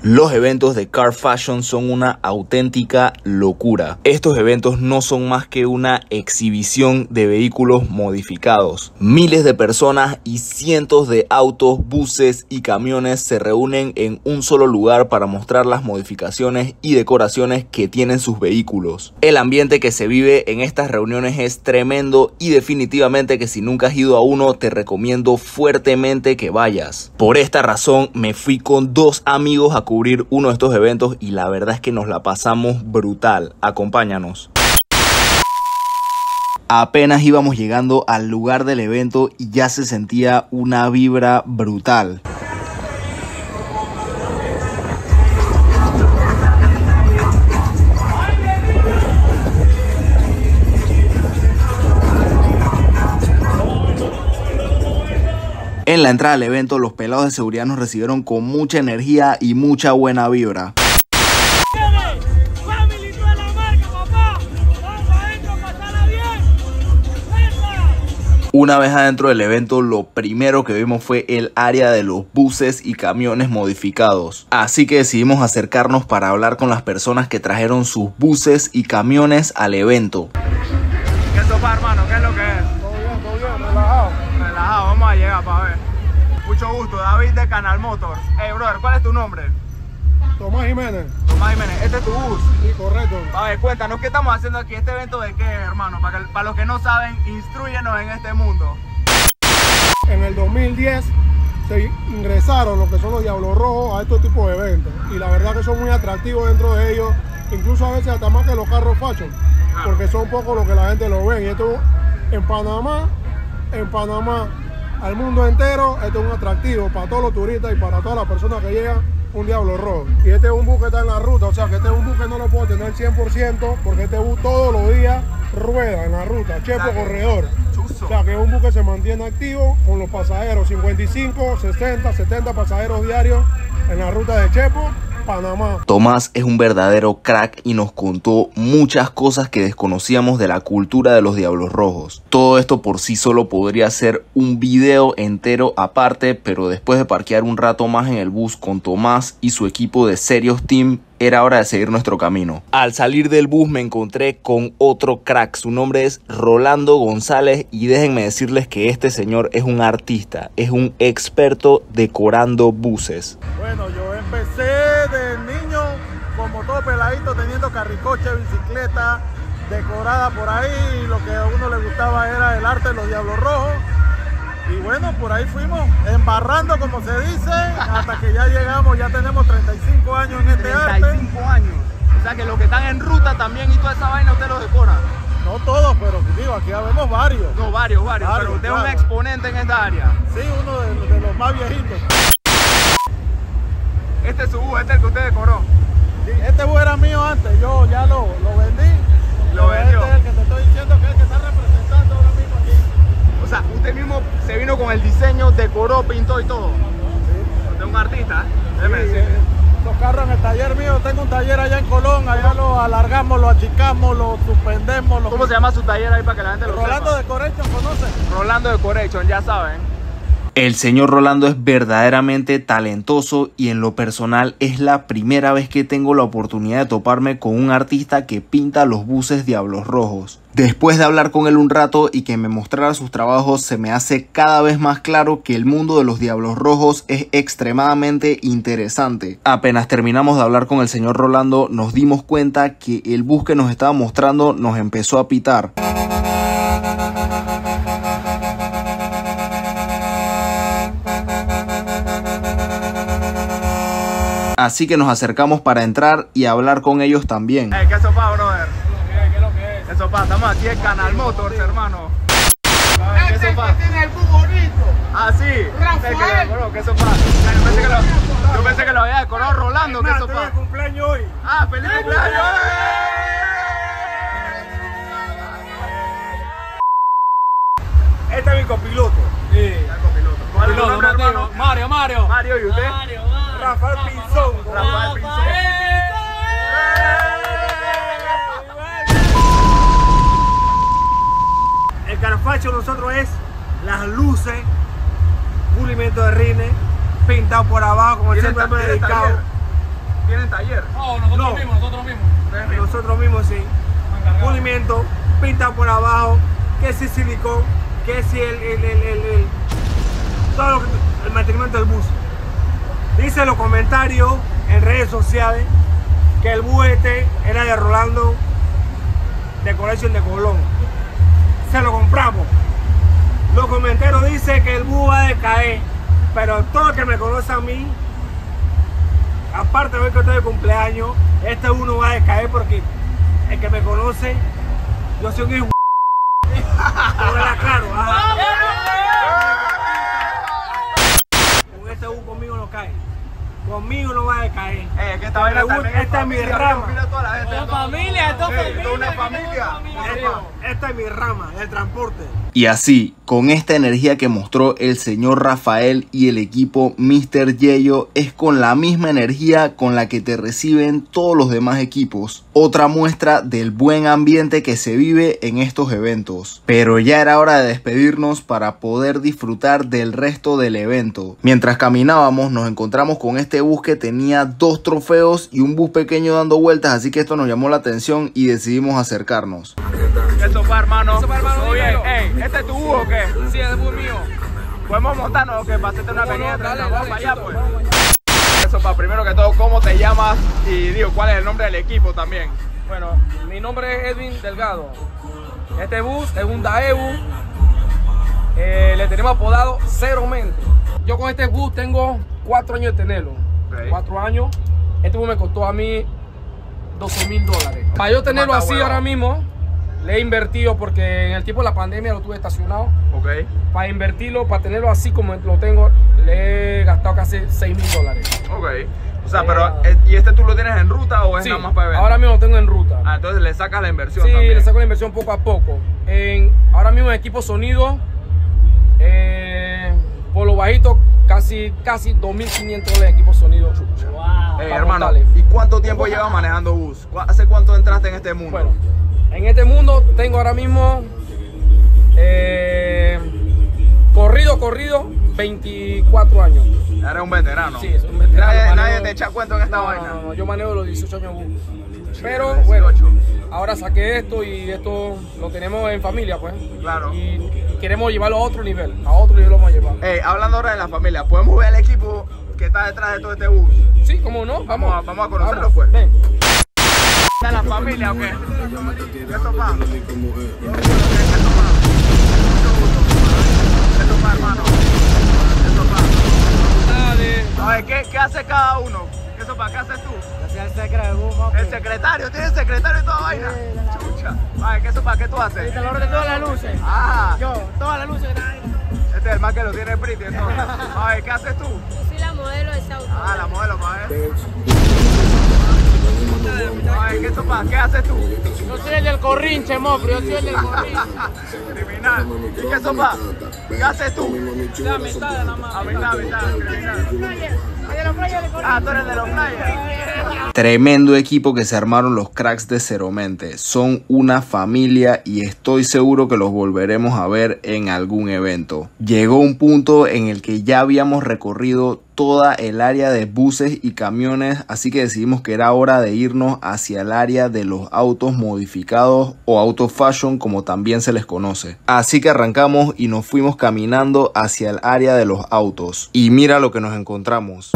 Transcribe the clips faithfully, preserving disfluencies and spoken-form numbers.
Los eventos de Car Fashion son una auténtica locura. Estos eventos no son más que una exhibición de vehículos modificados. Miles de personas y cientos de autos, buses y camiones se reúnen en un solo lugar para mostrar las modificaciones y decoraciones que tienen sus vehículos. El ambiente que se vive en estas reuniones es tremendo y definitivamente que si nunca has ido a uno te recomiendo fuertemente que vayas. Por esta razón me fui con dos amigos a cubrir uno de estos eventos y la verdad es que nos la pasamos brutal. Acompáñanos. Apenas íbamos llegando al lugar del evento y ya se sentía una vibra brutal. En la entrada del evento, los pelados de seguridad nos recibieron con mucha energía y mucha buena vibra. Una vez adentro del evento, lo primero que vimos fue el área de los buses y camiones modificados. Así que decidimos acercarnos para hablar con las personas que trajeron sus buses y camiones al evento. ¿Qué sopa, hermano? ¿Qué es lo que es? Relajado. Relajado, vamos a llegar para ver. Mucho gusto, David de Canal Motors. Hey, brother, ¿cuál es tu nombre? Tomás Jiménez. Tomás Jiménez, ¿este es tu bus? Sí, correcto. A ver, cuéntanos, ¿qué estamos haciendo aquí? ¿Este evento de qué, hermano? Para, que, para los que no saben, instrúyenos en este mundo. En el dos mil diez se ingresaron lo que son los Diablos Rojos a estos tipos de eventos. Y la verdad que son muy atractivos dentro de ellos. Incluso a veces hasta más que los carros fashion. Claro. Porque son poco lo que la gente lo ve. Y esto en Panamá, en Panamá, al mundo entero, esto es un atractivo para todos los turistas y para todas las personas que llegan, un Diablo Rojo. Y este es un bus que está en la ruta, o sea que este es un bus que no lo puedo tener cien por ciento porque este bus todos los días rueda en la ruta, Chepo Corredor. O sea que es un bus que se mantiene activo con los pasajeros, cincuenta y cinco, sesenta, setenta pasajeros diarios en la ruta de Chepo, Panamá. Tomás es un verdadero crack y nos contó muchas cosas que desconocíamos de la cultura de los Diablos Rojos. Todo esto por sí solo podría ser un video entero aparte, pero después de parquear un rato más en el bus con Tomás y su equipo de Serios Team, era hora de seguir nuestro camino. Al salir del bus me encontré con otro crack, su nombre es Rolando González y déjenme decirles que este señor es un artista, es un experto decorando buses. Bueno, yo empecé de niño como todo peladito teniendo carricoche, bicicleta decorada por ahí, y lo que a uno le gustaba era el arte de los Diablos Rojos. Y bueno, por ahí fuimos embarrando, como se dice, hasta que ya llegamos, ya tenemos treinta y cinco años en este arte. treinta y cinco años. O sea que los que están en ruta también y toda esa vaina usted los decora. No todos, pero digo, aquí vemos varios. No, varios, varios, varios pero usted claro. Es un exponente en esta área. Sí, uno de, de los más viejitos. Este es su bus, este es el que usted decoró. Sí, este bus era mío antes, yo ya lo, lo vendí. Lo vendió. Este es el que te estoy diciendo que es el que está representando ahora mismo aquí. O sea, usted mismo se vino con el diseño, decoró, pintó y todo. Sí. Usted es un artista, ¿eh? Sí, eh, los carros en el taller mío, tengo un taller allá en Colón, allá lo alargamos, lo achicamos, lo suspendemos. Lo... ¿Cómo se llama su taller ahí para que la gente lo Rolando sepa? Decoration, ¿conoce? Rolando Decoration, ya saben. El señor Rolando es verdaderamente talentoso y en lo personal es la primera vez que tengo la oportunidad de toparme con un artista que pinta los buses Diablos Rojos. Después de hablar con él un rato y que me mostrara sus trabajos, se me hace cada vez más claro que el mundo de los Diablos Rojos es extremadamente interesante. Apenas terminamos de hablar con el señor Rolando, nos dimos cuenta que el bus que nos estaba mostrando nos empezó a pitar. Así que nos acercamos para entrar y hablar con ellos también. Hey, ¿qué sopa, brother? ¿Qué es lo que es? ¿Qué sopa? Estamos aquí en Canal Motors, hermano. ¿Qué sopa? Este tiene el bus bonito. Ah, sí. Rafael. ¿Qué sopa? Yo pensé que lo, yo pensé que lo había decorado Rolando. ¿Qué sopa? Feliz cumpleaños hoy. Ah, feliz cumpleaños. Este es mi copiloto. Sí, el copiloto. ¿Cuál es tu nombre, hermano? Mario, Mario. Mario, ¿y usted? Mario, Mario. Rafael Pinzón. Rafael Pinzón. El Car Fashion nosotros es las luces, pulimento de rines, pintado por abajo, como ¿Tiene siempre ta- me he tiene dedicado. taller? ¿Tienen taller? No, nosotros No. mismos, nosotros mismos. Nosotros mismos sí. Pulimiento, pinta por abajo, que si silicón, que si el, el, el, el, el todo lo que, el mantenimiento del bus. Dice los comentarios en redes sociales que el bus este era de Rolando de Collection de Colón. Se lo compramos. Los comentarios dicen que el bus va a decaer, pero todo el que me conoce a mí, aparte de hoy que estoy de cumpleaños, este uno va a decaer porque el que me conoce, yo soy un hijo. Claro, ¿ah? Con este bus conmigo no cae. Conmigo no va a decaer. Eh, que esta vaina Esta también es mi familia, rama. mira toda la gente. Esto es familia, esto es Sí, familia. esto es una esto es familia. Esta, esta es mi rama, el transporte. Y así, con esta energía que mostró el señor Rafael y el equipo míster Yeyo, es con la misma energía con la que te reciben todos los demás equipos. Otra muestra del buen ambiente que se vive en estos eventos. Pero ya era hora de despedirnos para poder disfrutar del resto del evento. Mientras caminábamos nos encontramos con este bus que tenía dos trofeos y un bus pequeño dando vueltas, así que esto nos llamó la atención y decidimos acercarnos. ¿Qué sopa, hermano? ¿Qué sopa, hermano? ¿Todo bien? Dímelo. Ey, ¿este es tu bus o qué? Sí, es el bus mío. ¿Podemos montarnos o qué? Para hacerte una No, pequeña no, dale, entrevista. Vamos dale, para allá, chico, pues. vamos allá. Eso, pa, primero que todo, ¿cómo te llamas? Y digo, ¿cuál es el nombre del equipo también? Bueno, mi nombre es Edwin Delgado. Este bus es un Daewoo. Eh, le tenemos apodado Cero Mente. Yo con este bus tengo cuatro años de tenerlo. Ok. Cuatro años. Este bus me costó a mí doce mil dólares. Para yo tenerlo Mata así huevo. ahora mismo, le he invertido porque en el tiempo de la pandemia lo tuve estacionado. Ok. Para invertirlo, para tenerlo así como lo tengo, le he gastado casi seis mil dólares. Ok. O sea, pero, eh, ¿y este tú lo tienes en ruta o es Sí, nada más para eventos? ahora mismo lo tengo en ruta. Ah, entonces le sacas la inversión Sí, también. le saco la inversión poco a poco. En, ahora mismo en equipo sonido, eh, por lo bajito, casi, casi dos mil quinientos dólares en equipo sonido. Ey, para hermano, montarle. ¿y cuánto tiempo llevas manejando bus? ¿Cu- ¿Hace cuánto entraste en este mundo? Bueno, en este mundo tengo ahora mismo eh, corrido, corrido, veinticuatro años. Eres un veterano. Sí, es un veterano. Nadie, manejo- nadie te echa cuento en esta No, vaina. no, no, yo manejo los dieciocho años bus. Pero dieciocho. bueno, ahora saqué esto y esto lo tenemos en familia, pues. Claro. Y, y queremos llevarlo a otro nivel. A otro nivel lo vamos a llevar. Ey, hablando ahora de la familia, ¿podemos ver el equipo que está detrás de todo este bus? Sí, cómo no. Vamos a- vamos a conocerlo, vamos. pues. Ven. ¿Está la familia o qué? ¿Qué sopa? ¿Qué sopa, hermano? ¿Qué sopa? Dale. A ver, ¿qué, qué hace cada uno? ¿Qué sopa? ¿Qué haces tú? El secretario, ¿tienes secretario y toda vaina? Chucha. A ver, ¿qué sopa? ¿Qué tú haces? calor de todas las luces. Ah, Yo, todas las luces que están ahí. este es el más que lo tiene pretty entonces. A ver, ¿qué haces tú? Soy la modelo de ese auto. Ah, la modelo, para ver. A ver, ¿qué sopa? ¿Qué haces tú? Yo soy el del corrinche, mofro. Yo soy el del corrinche. Criminal. ¿Y qué sopa? ¿Qué haces tú? La mitad de la mano. A mitad, a mitad, criminal. El de los playas del corrinche. Ah, tú eres de los players. Tremendo equipo que se armaron los cracks de Cero Mente. Son una familia y estoy seguro que los volveremos a ver en algún evento. Llegó un punto en el que ya habíamos recorrido toda el área de buses y camiones, así que decidimos que era hora de irnos hacia el área de los autos modificados o auto fashion, como también se les conoce. Así que arrancamos y nos fuimos caminando hacia el área de los autos. Y mira lo que nos encontramos.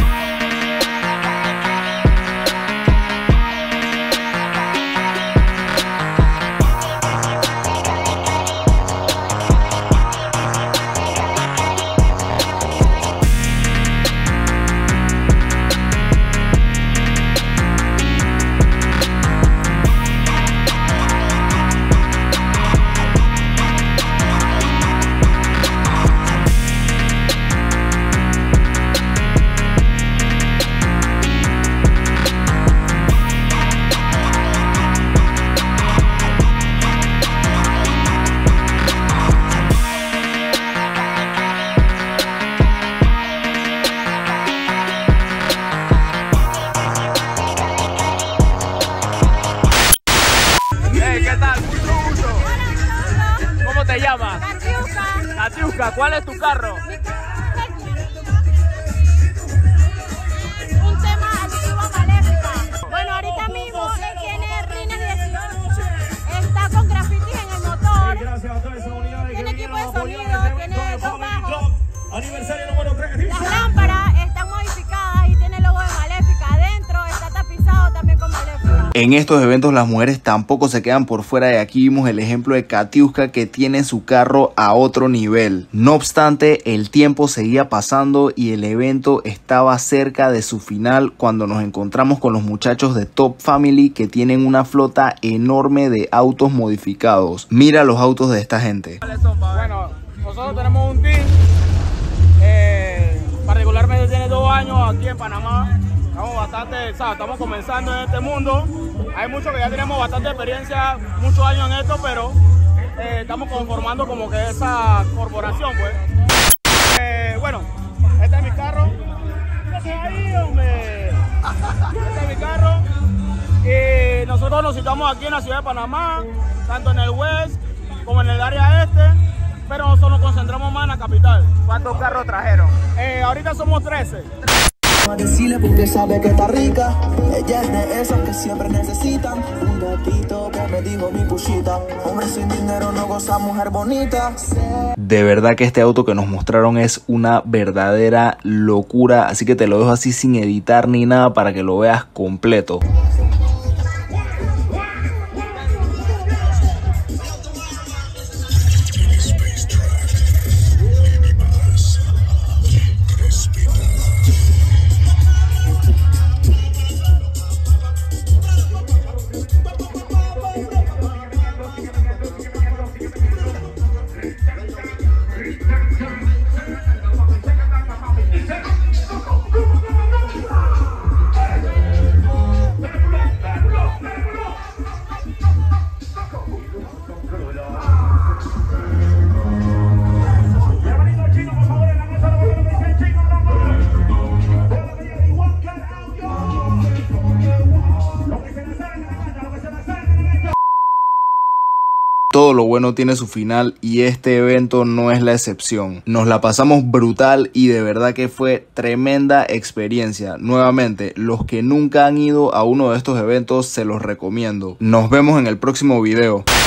Hey, ¿qué tal? Mucho gusto. ¿Cómo te llamas? Catiuca. Natiuska, ¿cuál es tu carro? Un tema antiguo maléfico. En estos eventos las mujeres tampoco se quedan por fuera, y aquí vimos el ejemplo de Katiuska, que tiene su carro a otro nivel. No obstante, el tiempo seguía pasando y el evento estaba cerca de su final cuando nos encontramos con los muchachos de Top Family, que tienen una flota enorme de autos modificados. Mira los autos de esta gente. Bueno, nosotros tenemos un team, eh, particularmente tiene dos años aquí en Panamá. Estamos bastante, ¿sabes? Estamos comenzando en este mundo. Hay muchos que ya tenemos bastante experiencia, muchos años en esto, pero eh, estamos conformando como que esa corporación, pues. Eh, bueno, este es mi carro. ¿Qué es ahí, hombre? Este es mi carro. Y nosotros nos citamos aquí en la ciudad de Panamá, tanto en el West como en el área este, pero nosotros nos concentramos más en la capital. ¿Cuántos carros trajeron? Eh, ahorita somos trece. Decirle porque sabe que está rica. Ella es de esas que siempre necesitan un gatito que me dijo mi cuchita. Hombre sin dinero no goza mujer bonita. De verdad que este auto que nos mostraron es una verdadera locura, así que te lo dejo así sin editar ni nada para que lo veas completo. Todo lo bueno tiene su final y este evento no es la excepción. Nos la pasamos brutal y de verdad que fue tremenda experiencia. Nuevamente, los que nunca han ido a uno de estos eventos se los recomiendo. Nos vemos en el próximo video.